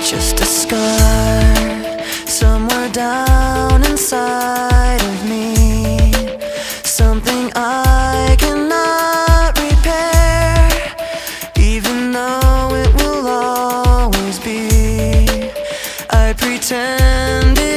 Just a scar somewhere down inside of me, something I cannot repair, even though it will always be. I pretended